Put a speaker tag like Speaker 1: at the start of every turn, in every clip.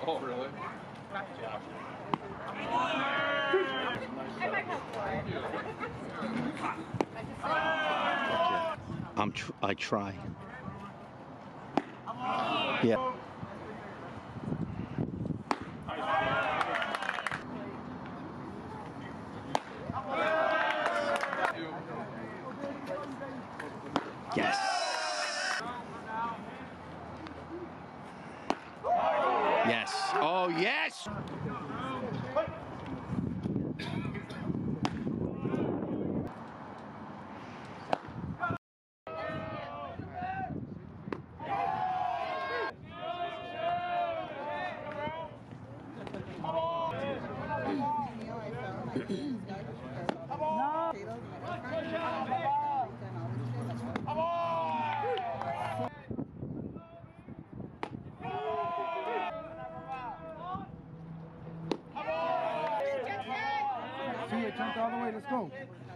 Speaker 1: Oh, really?
Speaker 2: I try. Yeah. Yes. Yes. Oh, yes.
Speaker 3: See it, jumped all the way, let's go.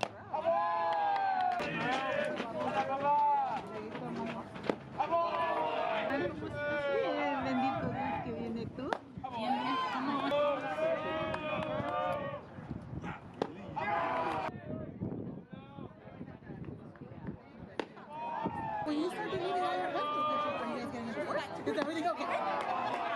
Speaker 4: Bendito Dios que viene tú. When you start deleting all your leftovers, you guys getting divorced? Is that really okay?